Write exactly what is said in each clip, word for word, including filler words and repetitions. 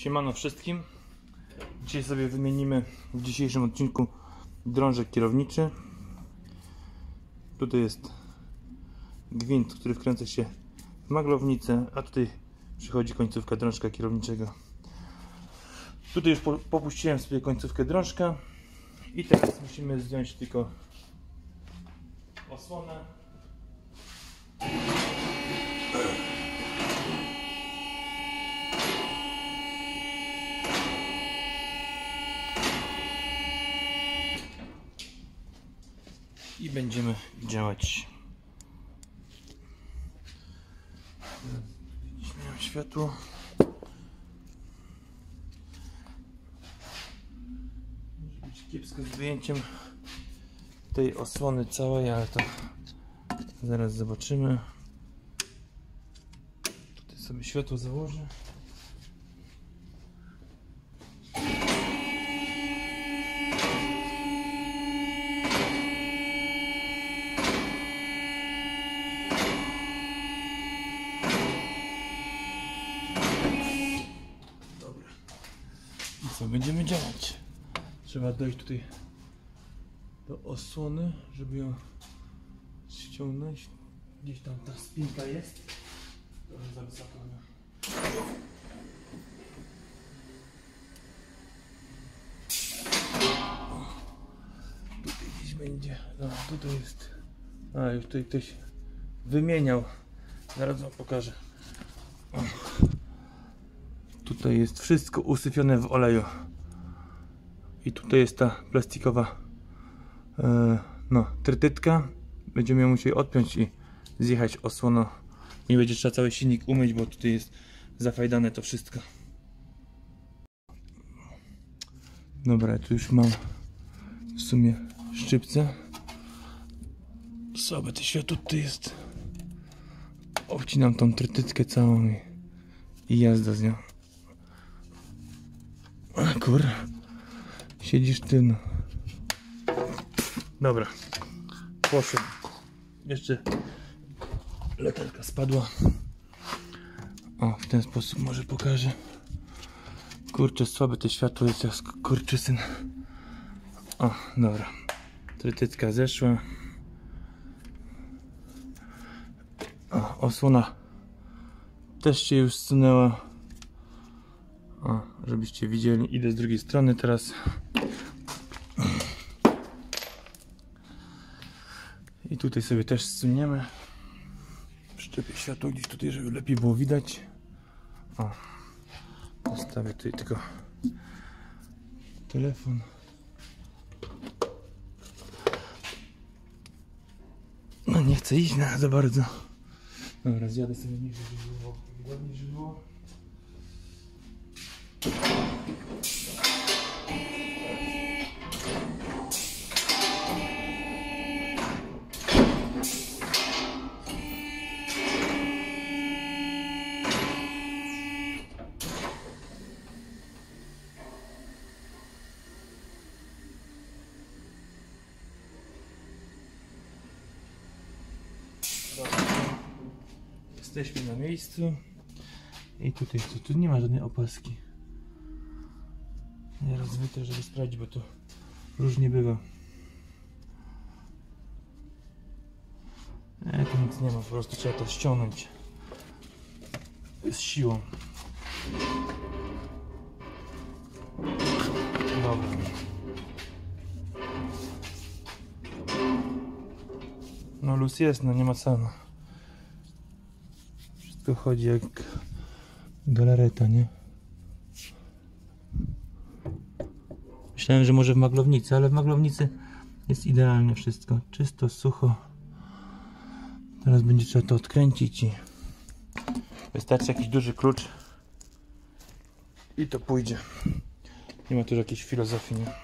Siemano wszystkim. Dzisiaj sobie wymienimy w dzisiejszym odcinku drążek kierowniczy. Tutaj jest gwint, który wkręca się w maglownicę, a tutaj przychodzi końcówka drążka kierowniczego. Tutaj już po, popuściłem sobie końcówkę drążka i teraz musimy zdjąć tylko osłonę. I będziemy działać. Zmieniam światło. Może być kiepsko z wyjęciem tej osłony całej, ale to zaraz zobaczymy. Tutaj sobie światło założę. Co będziemy działać? Trzeba dojść tutaj do osłony, żeby ją ściągnąć. Gdzieś tam ta spinka jest. Trochę za wysoko. Tutaj gdzieś będzie. No, tutaj jest. A, już tutaj ktoś wymieniał. Zaraz wam pokażę. O. Tutaj jest wszystko usyfione w oleju. I tutaj jest ta plastikowa e, no, trytytka. Będziemy ją musieli odpiąć i zjechać osłoną. Nie będzie trzeba cały silnik umyć, bo tutaj jest zafajdane to wszystko. Dobra, tu już mam w sumie szczypce. Sobie to światło tutaj jest. Obcinam tą trytytkę całą i, i jazda z nią. Kur, siedzisz ty, no. Dobra, poszło. Jeszcze letarka spadła. O, w ten sposób może pokażę. Kurczę, słabe to światło jest jak kurczysyn. O, dobra. Trytytka zeszła. O, osłona też się już zsunęła. O, żebyście widzieli, idę z drugiej strony teraz. I tutaj sobie też zsuniemy. Przyczepię światło gdzieś tutaj, żeby lepiej było widać. O, postawię tutaj tylko telefon. No nie chcę iść na za bardzo. Dobra, zjadę sobie niżej, żeby było wygodniej, żeby było. Jesteśmy na miejscu i tutaj tu, tu nie ma żadnej opaski. Nie rozwyte, żeby sprawdzić, bo to różnie bywa. Nie, tu nic nie ma, po prostu trzeba to ściągnąć z siłą. Dobra. No luz jest, no nie ma co. Wszystko chodzi jak galareta, nie? Myślałem, że może w maglownicy, ale w maglownicy jest idealnie wszystko. Czysto, sucho. Teraz będzie trzeba to odkręcić i wystarczy jakiś duży klucz i to pójdzie. Nie ma tu jakiejś filozofii, nie?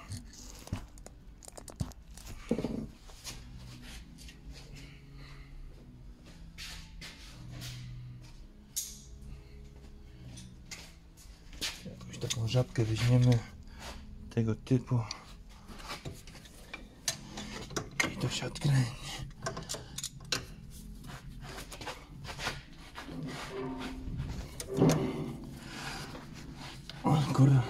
Jakąś taką żabkę weźmiemy tego typu i to się odkręci. O kurde.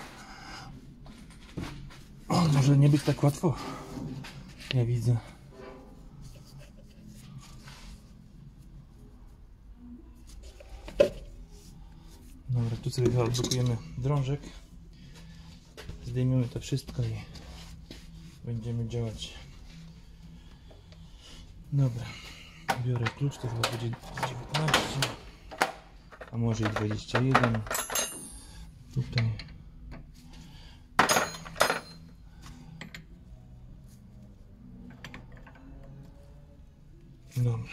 O, może nie być tak łatwo. Ja widzę. Dobra, tu sobie odblokujemy drążek. Zdejmiemy to wszystko i będziemy działać. Dobra. Biorę klucz, to chyba będzie dziewiętnaście. A może i dwadzieścia jeden. Tutaj. Dobra.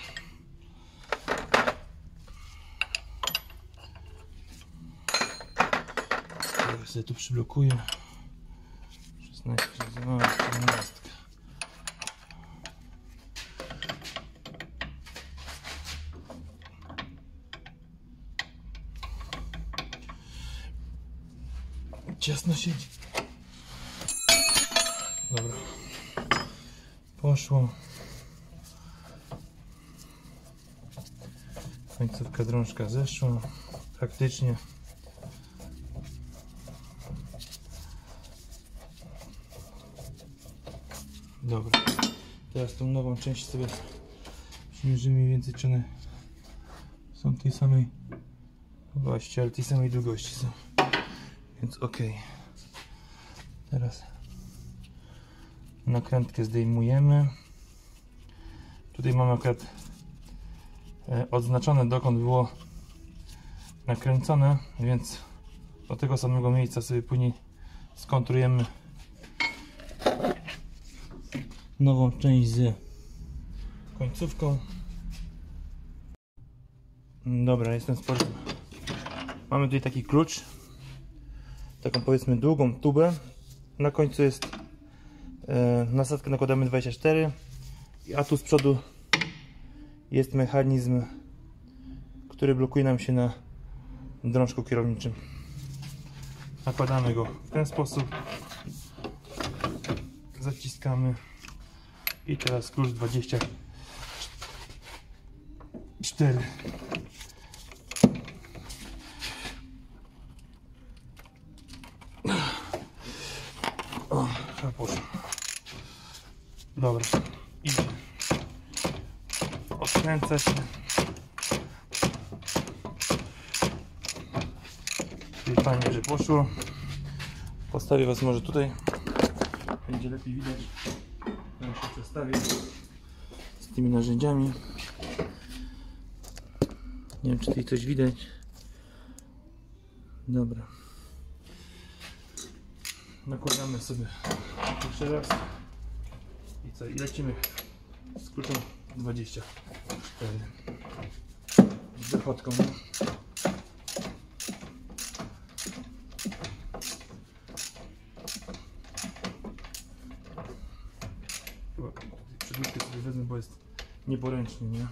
Teraz sobie tu przyblokuję. szesnaście, siedemnaście. Ciasno siedzi. Dobra. Poszło. Końcówka drążka zeszła. Praktycznie. Dobra. Teraz tą nową część sobie przymierzymy mniej więcej, czy one są tej samej właśnie, ale tej samej długości są. Więc ok. Teraz nakrętkę zdejmujemy. Tutaj mamy akurat e, odznaczone, dokąd było nakręcone, więc do tego samego miejsca sobie później skontrujemy nową część z końcówką. Dobra, jestem sport. Mamy tutaj taki klucz, taką powiedzmy długą tubę. Na końcu jest e, nasadkę, nakładamy dwadzieścia cztery, a tu z przodu jest mechanizm, który blokuje nam się na drążku kierowniczym. Nakładamy go w ten sposób, zaciskamy i teraz klucz dwadzieścia cztery. O, poszło. Dobra, idzie. Odkręca się. Czyli fajnie, że poszło. Postawię was może tutaj. Będzie lepiej widać. Ja się przestawię z tymi narzędziami. Nie wiem, czy tutaj coś widać. Dobra. Nakładamy sobie jeszcze raz. I co? I lecimy z kluczem dwadzieścia cztery. Z wychodką. Przedłużkę sobie wezmę, bo jest nieporęczny, nie?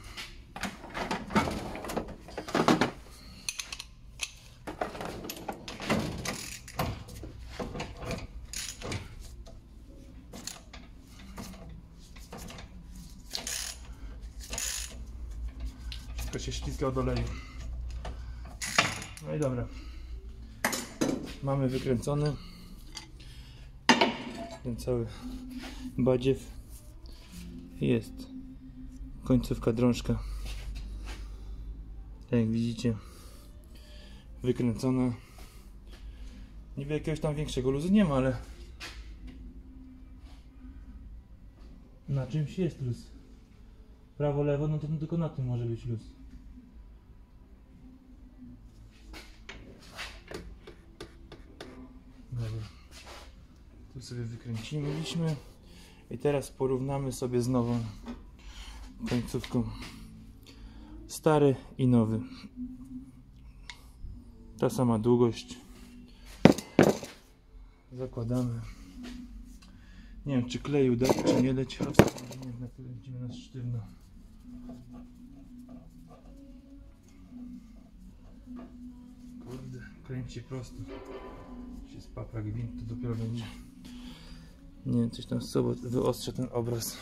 Wszystko się ślizga od oleju. No i dobra. Mamy wykręcony ten cały badziew. Jest końcówka drążka, tak jak widzicie, wykręcona. Niby jakiegoś tam większego luzu nie ma, ale na czymś jest luz. Prawo, lewo, no to tylko na tym może być luz. Dobra. Tu sobie wykręciliśmy. I teraz porównamy sobie z nową końcówką. Stary i nowy. Ta sama długość. Zakładamy. Nie wiem, czy kleju dać, czy nie dać. Jednak będziemy nas sztywno. Kurde, kręci prosto. Się spapra gwint, to dopiero będzie. Nie wiem, coś tam z sobą wyostrza ten obraz.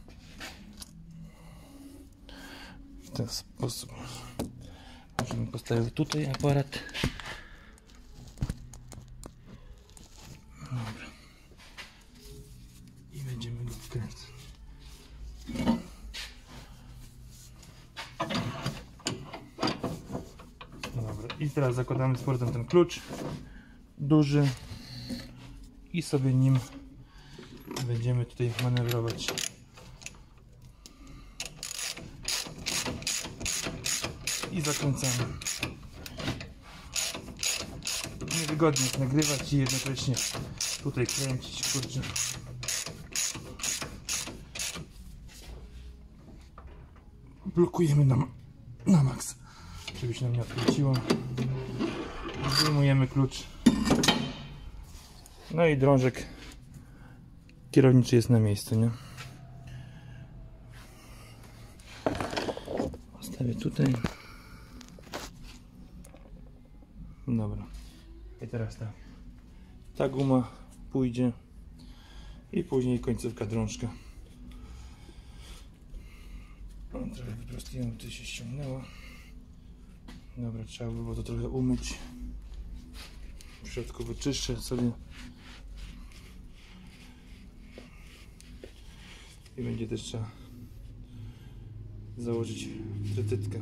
W ten sposób. Możemy postawić tutaj aparat. I teraz zakładamy z powrotem ten klucz duży i sobie nim będziemy tutaj manewrować. I zakręcamy. Niewygodnie jest nagrywać i jednocześnie tutaj kręcić, kurczę. Blokujemy na, na maks, żeby się nam nie odkręciło. Wyjmujemy klucz. No i drążek kierowniczy jest na miejscu, nie? Postawię tutaj. Dobra. I teraz tak. Ta guma pójdzie i później końcówka drążka. No, trochę wyprostuję, bo to się ściągnęło. Dobra, trzeba by było to trochę umyć. W środku wyczyszczę sobie. I będzie też trzeba założyć trytytkę.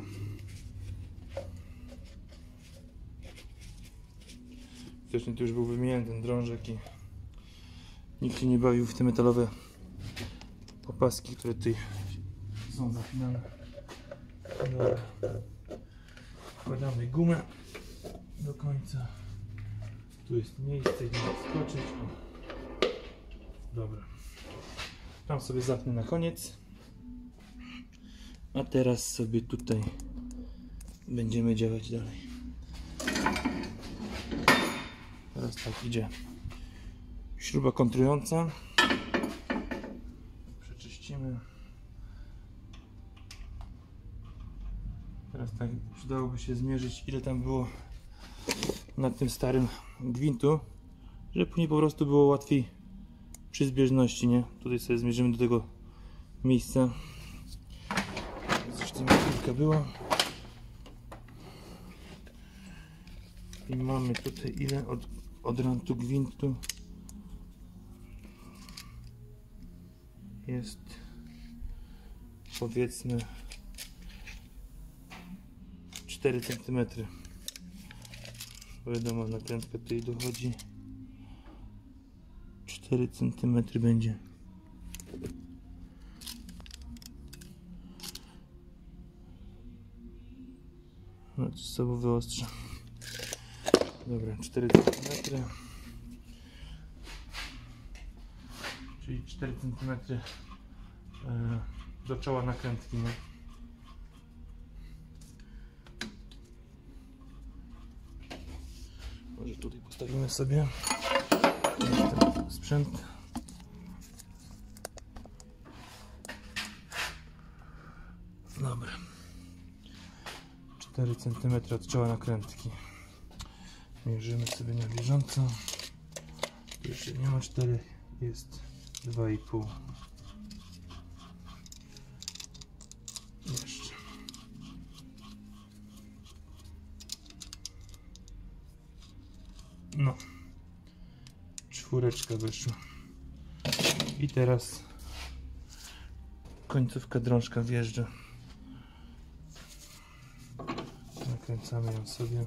Zresztą tu już był wymieniony ten drążek i nikt się nie bawił w te metalowe opaski, które tutaj są zapinane. Dobra. Wkładamy gumę do końca. Tu jest miejsce, gdzie skoczyć. Dobra. Tam sobie zapnę na koniec. A teraz sobie tutaj będziemy działać dalej. Teraz tak idzie śruba kontrująca. Przeczyścimy. Teraz tak przydałoby się zmierzyć, ile tam było na tym starym gwintu, żeby później po prostu było łatwiej przy zbieżności, nie? Tutaj sobie zmierzymy do tego miejsca. Zresztą kilka było. I mamy tutaj ile od, od rantu gwintu jest, powiedzmy cztery centymetry. Bo wiadomo, nakrętka tutaj dochodzi. cztery centymetry będzie. No to z sobą wyostrzę. Dobra, cztery centymetry. Czyli cztery centymetry do czoła nakrętki, nie? Może tutaj postawimy sobie ten sprzęt. Dobra. cztery centymetry od czoła nakrętki. Mierzymy sobie na bieżąco. Tu jeszcze nie ma cztery, jest dwa i pół. Jeszcze. No. Czwóreczka wyszła. I teraz końcówka drążka wjeżdża. Nakręcamy ją sobie.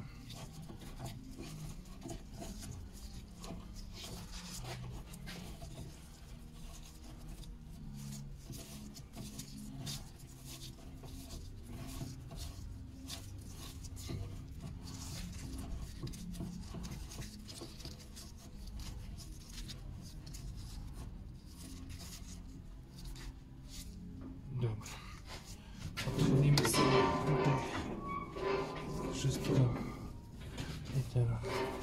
Dobra. Odpalimy sobie tutaj wszystko. I teraz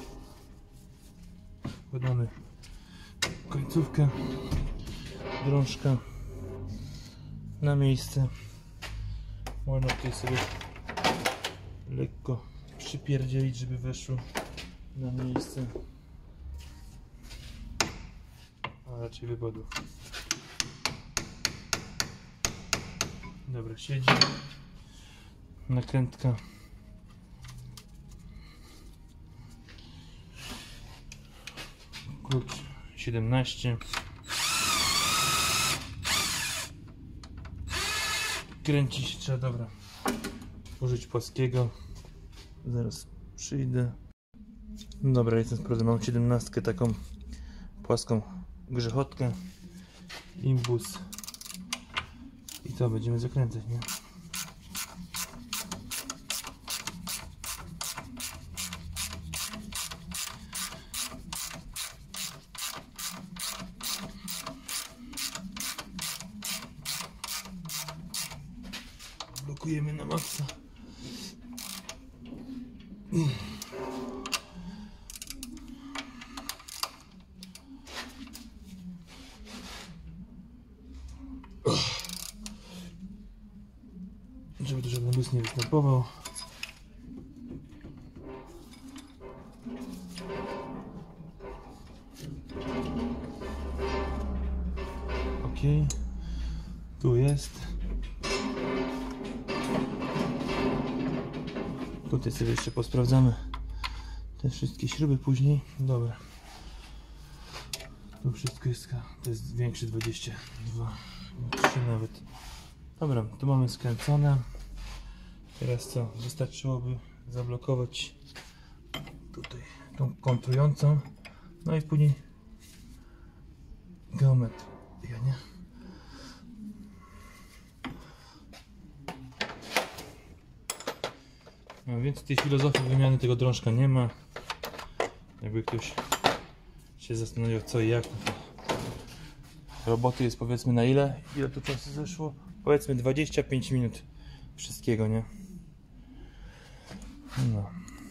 wkładamy końcówkę drążka na miejsce. Można tutaj sobie lekko przypierdzielić, żeby weszło na miejsce, a raczej wypadło. Dobra, siedzi. Nakrętka. Klucz siedemnaście. Kręci się trzeba, dobra. Użyć płaskiego. Zaraz przyjdę. Dobra, jestem z powrotem. Mam siedemnastkę, taką płaską grzechotkę. Imbus. I to będziemy zakręcać, nie? Blokujemy na maksa. Żeby tu żaden luz nie występował. Ok, tu jest. Tutaj sobie jeszcze posprawdzamy te wszystkie śruby później. Dobra. Tu wszystko jest, to jest większy dwadzieścia dwa, trzy nawet. Dobra, tu mamy skręcone. Teraz co? Wystarczyłoby zablokować tutaj tą kontrującą. No i później geometrię, nie? No więc tej filozofii wymiany tego drążka nie ma. Jakby ktoś się zastanawiał co i jak. Roboty jest powiedzmy na ile? Ile tu czasu zeszło? Powiedzmy dwadzieścia pięć minut wszystkiego, nie? No.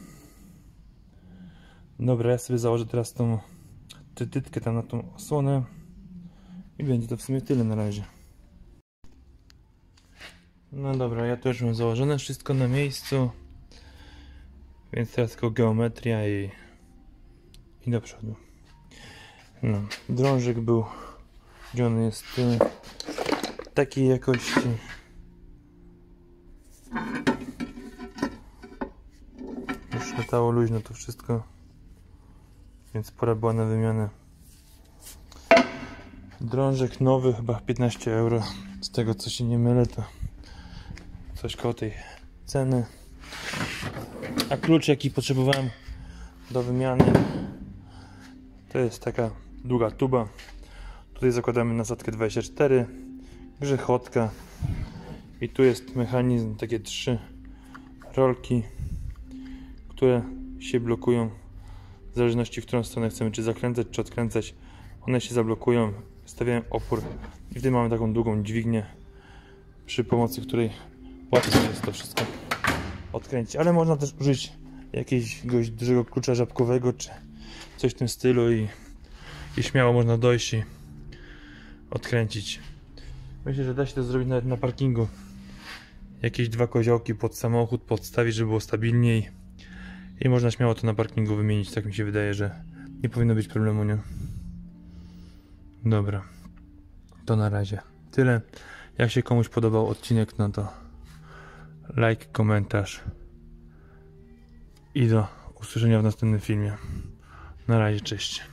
Dobra, ja sobie założę teraz tą tytkę tam na tą osłonę i będzie to w sumie tyle na razie. No dobra, ja to już mam założone, wszystko na miejscu. Więc teraz tylko geometria i, i do przodu. No, drążek był, gdzie on jest, takiej jakości. Już latało luźno to wszystko, więc pora była na wymianę. Drążek nowy, chyba piętnaście euro, z tego co się nie mylę, to coś koło tej ceny. A klucz jaki potrzebowałem do wymiany to jest taka długa tuba. Tutaj zakładamy nasadkę dwadzieścia cztery, grzechotka i tu jest mechanizm, takie trzy rolki, które się blokują w zależności w którą stronę chcemy, czy zakręcać, czy odkręcać. One się zablokują, stawiają opór i wtedy mamy taką długą dźwignię, przy pomocy której łatwiej jest to wszystko odkręcić, ale można też użyć jakiegoś dużego klucza żabkowego czy coś w tym stylu i, i śmiało można dojść i odkręcić. Myślę, że da się to zrobić nawet na parkingu. Jakieś dwa koziołki pod samochód podstawić, żeby było stabilniej i można śmiało to na parkingu wymienić. Tak mi się wydaje, że nie powinno być problemu, nie? Dobra, to na razie tyle. Jak się komuś podobał odcinek, no to like, komentarz i do usłyszenia w następnym filmie. Na razie, cześć.